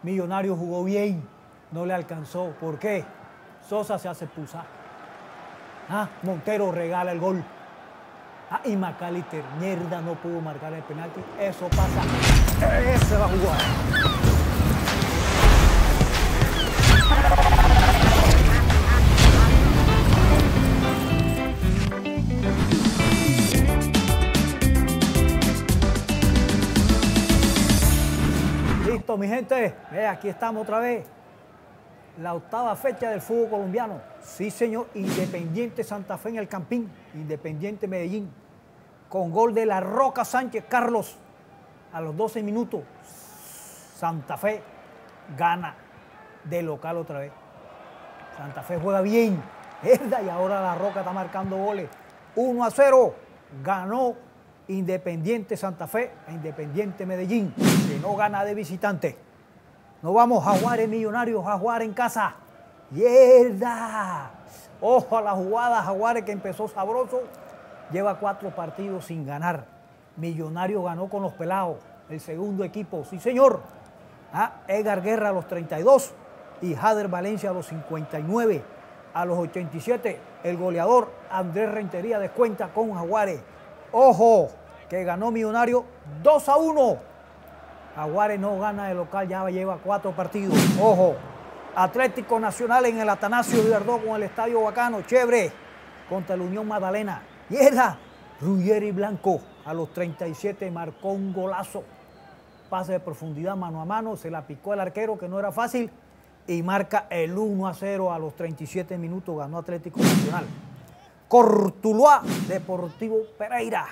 Millonarios jugó bien, no le alcanzó. ¿Por qué? Sosa se hace expulsar. Montero regala el gol. Y McAllister, mierda, no pudo marcar el penalti. Eso pasa. Ese va a jugar. Listo, mi gente. Aquí estamos otra vez. La octava fecha del fútbol colombiano. Sí, señor. Independiente Santa Fe en el Campín. Independiente Medellín. Con gol de La Roca Sánchez Carlos. A los 12 minutos. Santa Fe gana de local otra vez. Santa Fe juega bien. Y ahora La Roca está marcando goles. 1-0. Ganó Independiente Santa Fe a Independiente Medellín, que no gana de visitante. Nos vamos, Jaguares Millonarios, Jaguares en casa. ¡Mierda! Ojo a la jugada, Jaguares que empezó sabroso. Lleva 4 partidos sin ganar. Millonarios ganó con los pelados, el segundo equipo. Sí, señor. Edgar Guerra a los 32 y Jader Valencia a los 59. A los 87, el goleador Andrés Rentería descuenta con Jaguares. Ojo, que ganó Millonario 2-1. Jaguares no gana de local, ya lleva 4 partidos. Ojo, Atlético Nacional en el Atanasio Girardot con el Estadio Bacano, chévere, contra la Unión Magdalena. Y era Ruggeri Blanco a los 37 marcó un golazo. Pase de profundidad mano a mano, se la picó el arquero que no era fácil y marca el 1-0 a los 37 minutos, ganó Atlético Nacional. Cortuluá, Deportivo Pereira.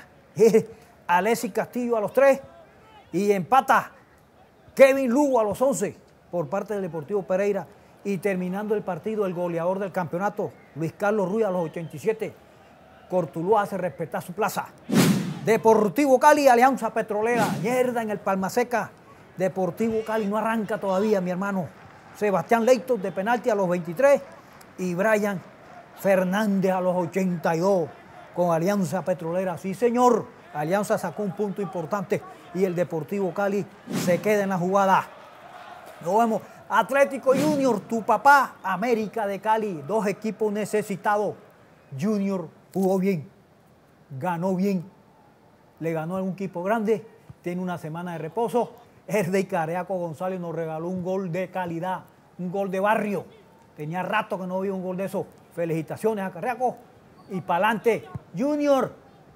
Alexis Castillo a los 3 y empata Kevin Lugo a los 11 por parte del Deportivo Pereira. Y terminando el partido, el goleador del campeonato, Luis Carlos Ruiz a los 87. Cortuluá hace respetar su plaza. Deportivo Cali, Alianza Petrolera. Mierda en el Palmaseca. Deportivo Cali no arranca todavía, mi hermano. Sebastián Leitos de penalti a los 23 y Brian Fernández a los 82 con Alianza Petrolera. Sí, señor. Alianza sacó un punto importante y el Deportivo Cali se queda en la jugada. Nos vemos. Atlético Junior, tu papá, América de Cali. 2 equipos necesitados. Junior jugó bien, ganó bien. Le ganó a un equipo grande. Tiene una semana de reposo. Erdey Careaco González nos regaló un gol de calidad, un gol de barrio. Tenía rato que no había un gol de eso. Felicitaciones a Carriaco y para adelante. Junior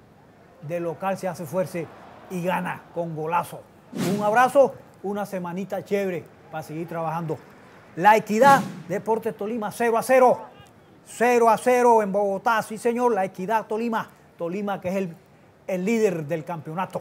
de local se hace fuerza y gana con golazo. Un abrazo, una semanita chévere para seguir trabajando. La Equidad, Deportes Tolima 0-0. 0-0 en Bogotá, sí señor. La Equidad Tolima. Tolima que es el líder del campeonato.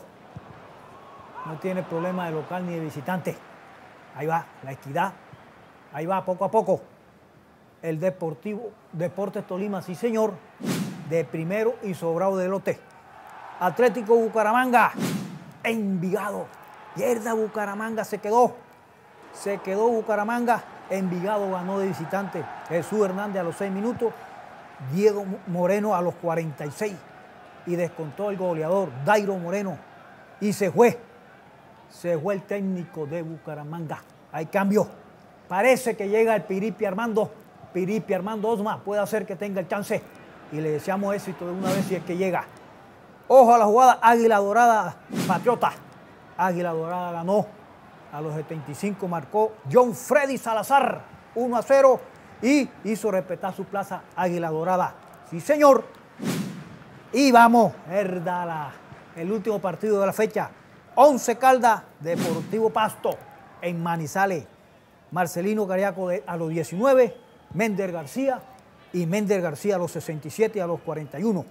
No tiene problema de local ni de visitante. Ahí va, La Equidad. Ahí va, poco a poco. El Deportes Tolima, sí señor, de primero y sobrado de lote. Atlético Bucaramanga, Envigado. Mierda, Bucaramanga se quedó. Se quedó Bucaramanga. Envigado ganó de visitante. Jesús Hernández a los 6 minutos. Diego Moreno a los 46. Y descontó el goleador, Dairo Moreno. Y se fue. Se fue el técnico de Bucaramanga. Hay cambio. Parece que llega el Piripi Armando Osma, puede hacer que tenga el chance y le deseamos éxito de una vez si es que llega. Ojo a la jugada, Águila Dorada Patriota. Águila Dorada ganó a los 75, marcó John Freddy Salazar 1-0 y hizo respetar su plaza Águila Dorada. Sí, señor. Y vamos, el último partido de la fecha. 11 Caldas, Deportivo Pasto en Manizales. Marcelino Cariaco a los 19, Mender García y Mender García a los 67 y a los 41.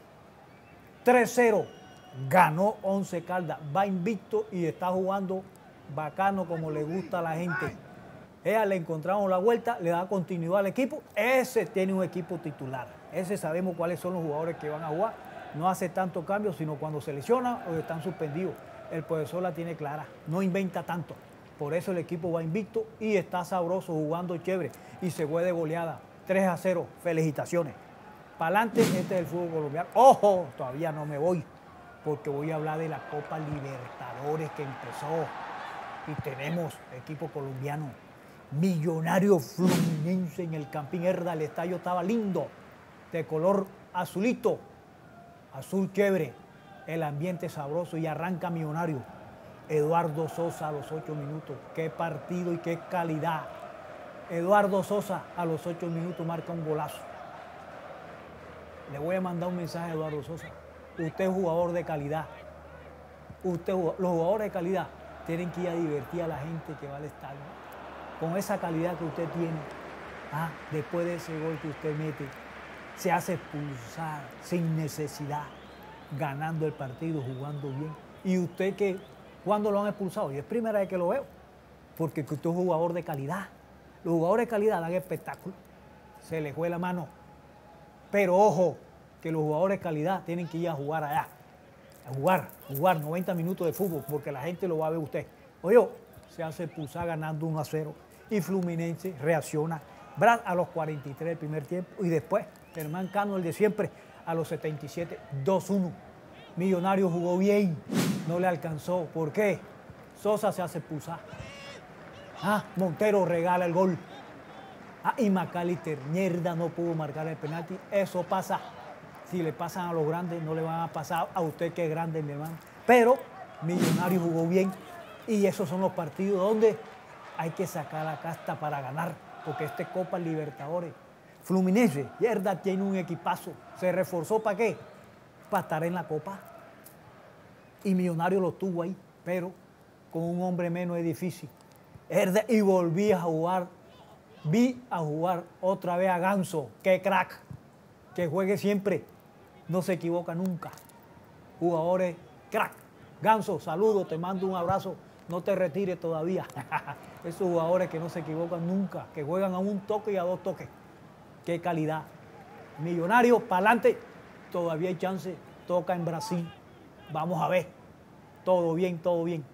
3-0, ganó 11 Caldas, va invicto y está jugando bacano como le gusta a la gente. Le encontramos la vuelta, le da continuidad al equipo. Ese tiene un equipo titular, ese sabemos cuáles son los jugadores que van a jugar. No hace tanto cambio, sino cuando se lesiona o están suspendidos. El profesor la tiene clara, no inventa tanto. Por eso el equipo va invicto y está sabroso, jugando chévere. Y se fue de goleada, 3-0. Felicitaciones. Para adelante, este es el fútbol colombiano. ¡Ojo! Todavía no me voy, porque voy a hablar de la Copa Libertadores que empezó. Y tenemos equipo colombiano. Millonario Fluminense en el Campín Herda. El estadio estaba lindo, de color azulito, azul chévere, el ambiente sabroso y arranca Millonario. Eduardo Sosa a los 8 minutos. Qué partido y qué calidad. Eduardo Sosa a los 8 minutos marca un golazo. Le voy a mandar un mensaje a Eduardo Sosa. Usted es jugador de calidad. Los jugadores de calidad tienen que ir a divertir a la gente que va al estadio. Con esa calidad que usted tiene, después de ese gol que usted mete, se hace expulsar sin necesidad, ganando el partido, jugando bien. Y usted que, ¿cuándo lo han expulsado? Y es primera vez que lo veo, porque usted es un jugador de calidad. Los jugadores de calidad dan espectáculo, se les fue la mano. Pero ojo, que los jugadores de calidad tienen que ir a jugar allá, a jugar 90 minutos de fútbol, porque la gente lo va a ver usted. Oye, se hace expulsar ganando 1-0 y Fluminense reacciona. Brad a los 43 del primer tiempo y después Germán Cano, el de siempre, a los 77, 2-1. Millonario jugó bien, no le alcanzó. ¿Por qué? Sosa se hace expulsar. Montero regala el gol. Y McAllister, mierda, no pudo marcar el penalti. Eso pasa. Si le pasan a los grandes, no le van a pasar a usted que es grande, mi hermano. Pero Millonario jugó bien y esos son los partidos donde hay que sacar la casta para ganar, porque este Copa Libertadores. Fluminense, mierda, tiene un equipazo. ¿Se reforzó para qué? Para estar en la Copa. Y Millonario lo tuvo ahí, pero con un hombre menos es difícil. Y volví a jugar. Vi a jugar otra vez a Ganso. ¡Qué crack! Que juegue siempre. No se equivoca nunca. Jugadores crack. Ganso, saludo, te mando un abrazo. No te retires todavía. Esos jugadores que no se equivocan nunca, que juegan a un toque y a 2 toques. ¡Qué calidad! Millonario, para adelante. Todavía hay chance. Toca en Brasil. Vamos a ver. Todo bien, todo bien.